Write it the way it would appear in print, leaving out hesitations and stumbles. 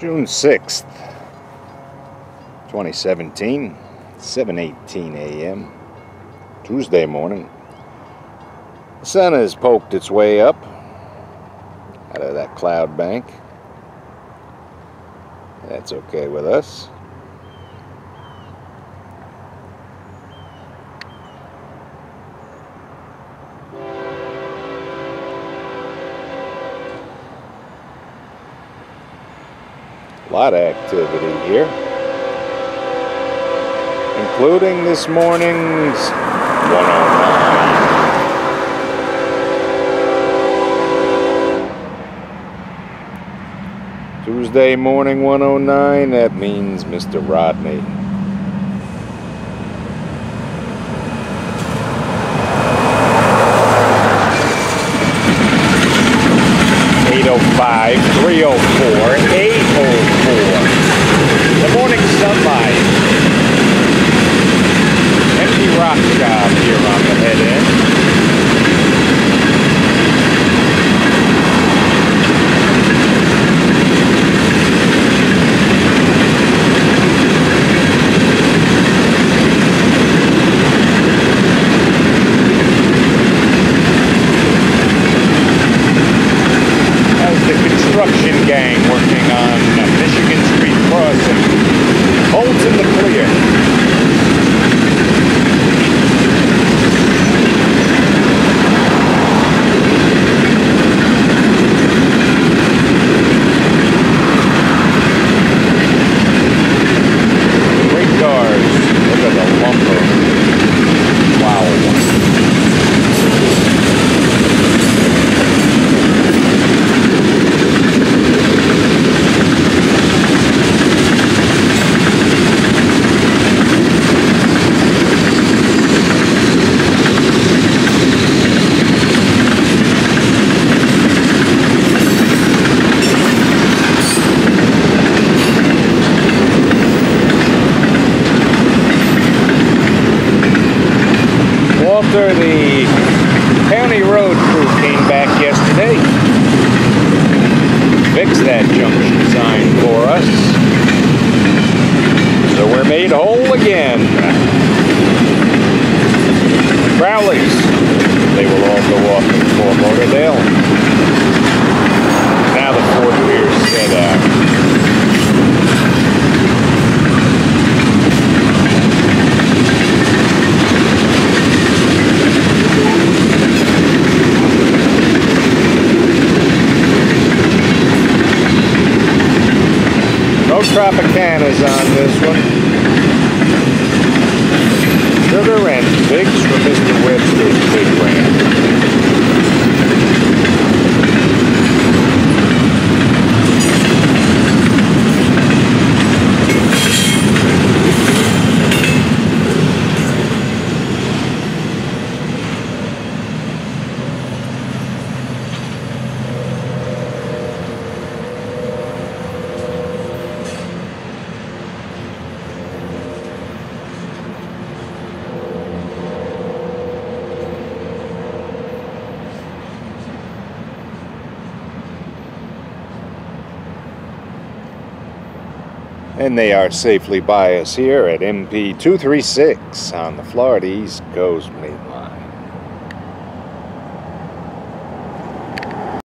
June 6th, 2017, 7:18 a.m., Tuesday morning. The sun has poked its way up out of that cloud bank. That's okay with us. A lot of activity here, including this morning's 109. Tuesday morning 109, that means Mr. Rodney. .5, 304, 804. The morning sunlight. Empty rock job here on the head end. Construction gang working on Michigan Street crossing. Holds in the clear. Great cars. Look at the lumber. Wow. The county road crew came back yesterday, fixed that junction sign for us, so we're made whole again. Crowleys, they will all go off in Fort Lauderdale. Now the fourth rear's set out. No Tropicanas on this one. Sugar and figs from Mr. Webster's Big Ranch. And they are safely by us here at MP 236 on the Florida East Coast Main Line.